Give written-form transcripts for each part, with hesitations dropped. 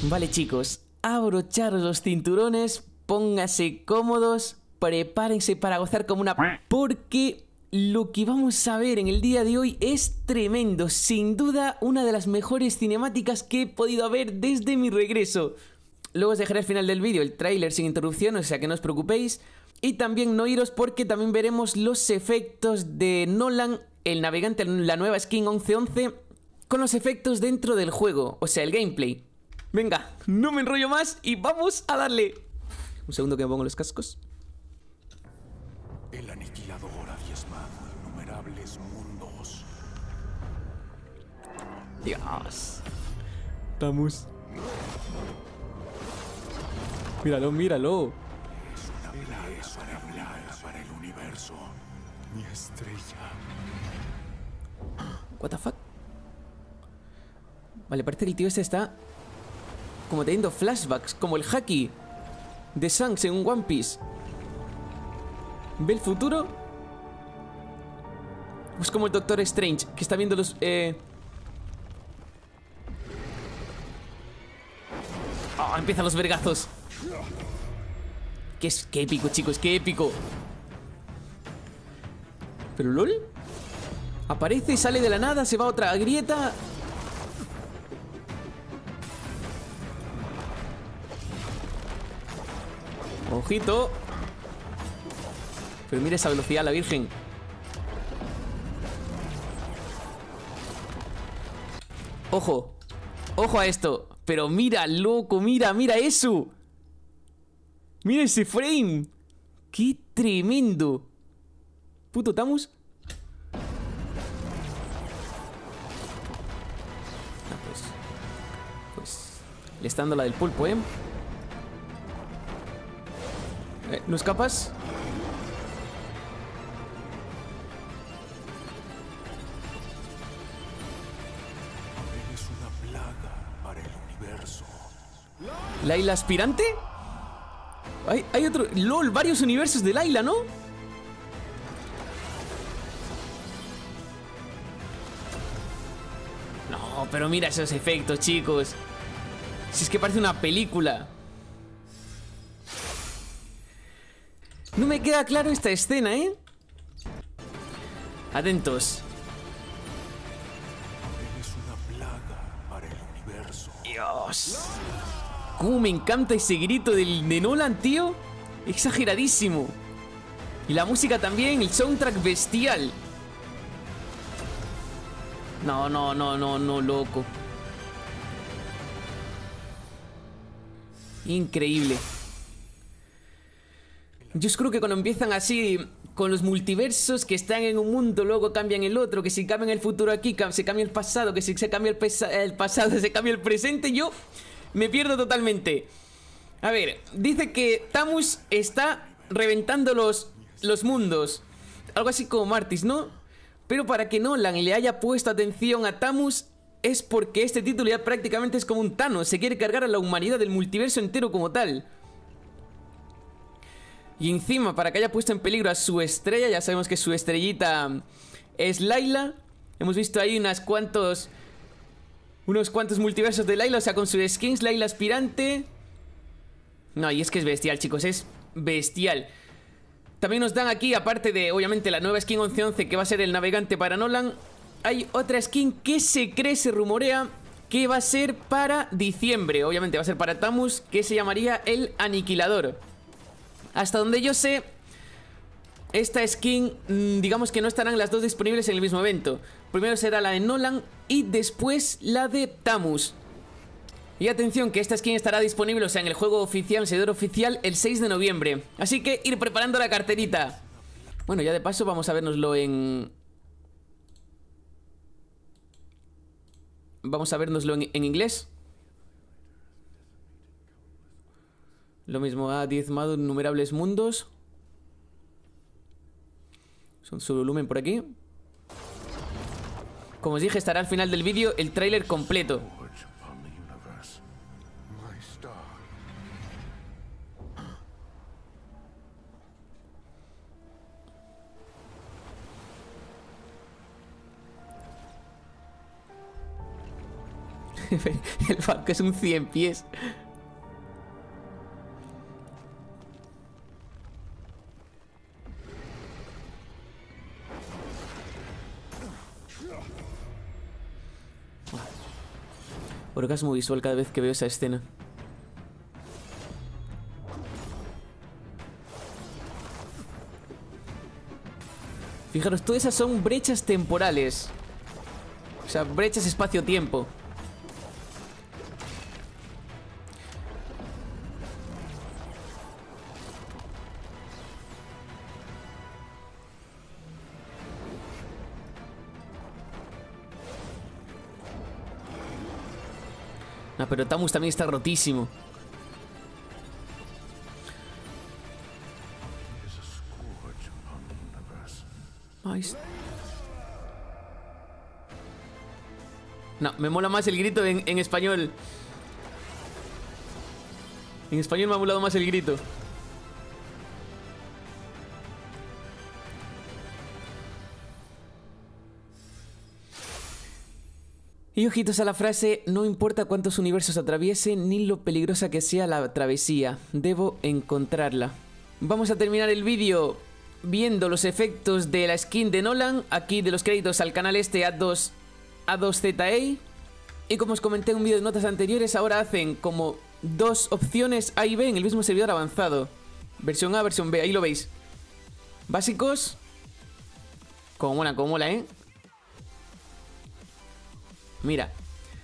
Vale, chicos, abrocharos los cinturones, pónganse cómodos, prepárense para gozar como una... Porque lo que vamos a ver en el día de hoy es tremendo, sin duda una de las mejores cinemáticas que he podido ver desde mi regreso. Luego os dejaré al final del vídeo el tráiler sin interrupción, o sea que no os preocupéis. Y también no iros porque también veremos los efectos de Nolan, el navegante, la nueva skin 1111, con los efectos dentro del juego, o sea, el gameplay. Venga, no me enrollo más y vamos a darle. Un segundo que me pongo los cascos. El aniquilador ha diezmado innumerables mundos. Dios. Vamos. Míralo, míralo. Es una plaga para el universo. Mi estrella. What the fuck. Vale, parece que el tío este está como teniendo flashbacks, como el Haki de Shanks en un One Piece. ¿Ve el futuro? Es como el Doctor Strange, que está viendo los... Oh, empiezan los vergazos. Qué épico, chicos, qué épico. ¿Pero LOL? Aparece, sale de la nada, se va a otra grieta. Ojito. Pero mira esa velocidad, la virgen. Ojo. Ojo a esto. Pero mira, loco, mira, mira eso. Mira ese frame. Qué tremendo. Puto Tamus. Pues le está dando la del pulpo, ¿eh? ¿No escapas? Eres una plaga para el universo. ¿Layla aspirante? Hay otro... LOL, varios universos de Layla, ¿no? No, pero mira esos efectos, chicos. Si es que parece una película. No me queda claro esta escena, ¿eh? Atentos. Eres una plaga para el universo. Dios. Cómo me encanta ese grito de Nolan, tío. Exageradísimo. Y la música también, el soundtrack bestial. No, no, no, no, no, loco. Increíble. Yo creo que cuando empiezan así con los multiversos, que están en un mundo, luego cambian el otro, que si cambian el futuro aquí, se cambia el pasado, que si se cambia el pasado, se cambia el presente, yo me pierdo totalmente. A ver, dice que Tamus está reventando los mundos. Algo así como Martis, ¿no? Pero para que Nolan le haya puesto atención a Tamus es porque este título ya prácticamente es como un Thanos. Se quiere cargar a la humanidad del multiverso entero como tal. Y encima, para que haya puesto en peligro a su estrella, ya sabemos que su estrellita es Layla. Hemos visto ahí unos cuantos multiversos de Layla, o sea, con sus skins, Layla aspirante. No, y es que es bestial, chicos, es bestial. También nos dan aquí, aparte de, obviamente, la nueva skin 1111, que va a ser el navegante para Nolan, hay otra skin que se cree, se rumorea, que va a ser para diciembre. Obviamente va a ser para Tamus, que se llamaría el Aniquilador. Hasta donde yo sé, esta skin, digamos que no estarán las dos disponibles en el mismo evento. Primero será la de Nolan y después la de Tamus. Y atención que esta skin estará disponible, o sea, en el juego oficial, en el servidor oficial, el 6 de noviembre. Así que ir preparando la carterita. Bueno, ya de paso vamos a vernoslo en... Vamos a vernoslo en inglés. Lo mismo, ha diezmado innumerables mundos. Son su volumen por aquí. Como os dije, estará al final del vídeo el tráiler completo. El barco es un 100 pies. Orgasmo visual cada vez que veo esa escena. Fijaros, todas esas son brechas temporales. O sea, brechas espacio-tiempo. No, pero Tamus también está rotísimo. Ay. No, me mola más el grito en español. En español me ha molado más el grito. Y ojitos a la frase, no importa cuántos universos atraviesen ni lo peligrosa que sea la travesía, debo encontrarla. Vamos a terminar el vídeo viendo los efectos de la skin de Nolan, aquí de los créditos al canal este A2ZA. Y como os comenté en un vídeo de notas anteriores, ahora hacen como dos opciones A y B en el mismo servidor avanzado. Versión A, versión B, ahí lo veis. Básicos. Como mola, ¿eh? Mira.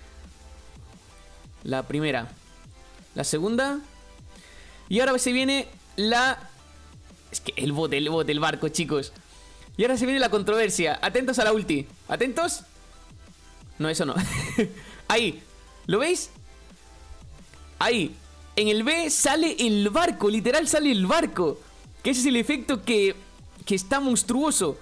La primera. La segunda. Y ahora se viene la... Es que el bot del barco, chicos. Y ahora se viene la controversia. Atentos a la ulti. ¿Atentos? No, eso no. Ahí. ¿Lo veis? Ahí. En el B sale el barco. Literal sale el barco. Que ese es el efecto que está monstruoso.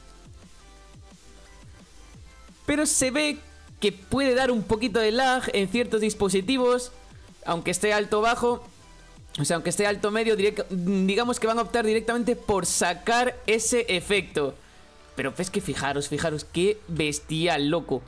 Pero se ve que puede dar un poquito de lag en ciertos dispositivos. Aunque esté alto o bajo. O sea, aunque esté alto o medio, digamos que van a optar directamente por sacar ese efecto. Pero es que fijaros, qué bestial, loco.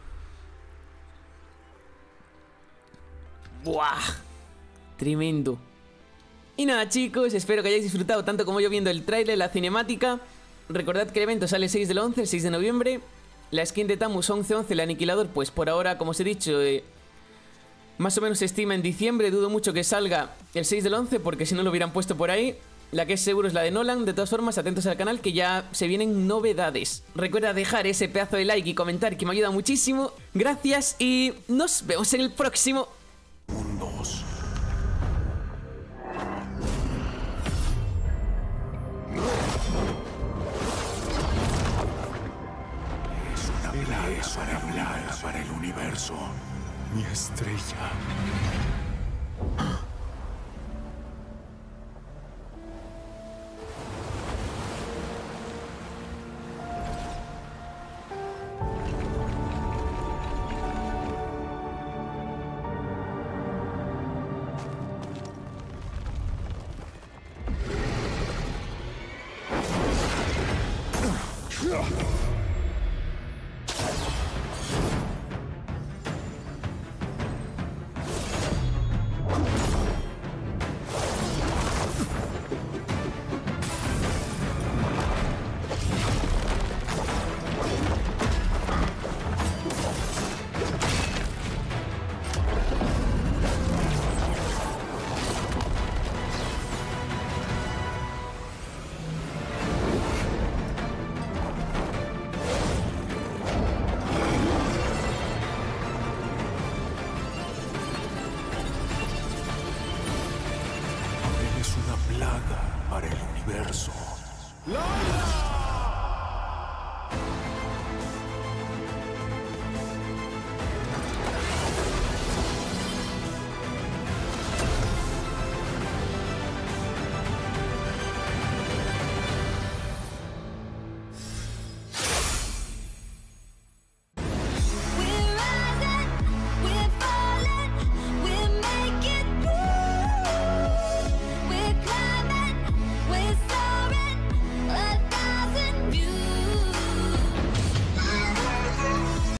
¡Buah! Tremendo. Y nada, chicos, espero que hayáis disfrutado tanto como yo viendo el tráiler, la cinemática. Recordad que el evento sale el 6 del 11, el 6 de noviembre. La skin de Tamus 11-11, el aniquilador, pues por ahora, como os he dicho, más o menos se estima en diciembre. Dudo mucho que salga el 6 del 11, porque si no lo hubieran puesto por ahí. La que es seguro es la de Nolan. De todas formas, atentos al canal, que ya se vienen novedades. Recuerda dejar ese pedazo de like y comentar, que me ayuda muchísimo. Gracias y nos vemos en el próximo. Mundos. Es una plaga para el universo. Mi estrella. Para el universo. ¡Lola!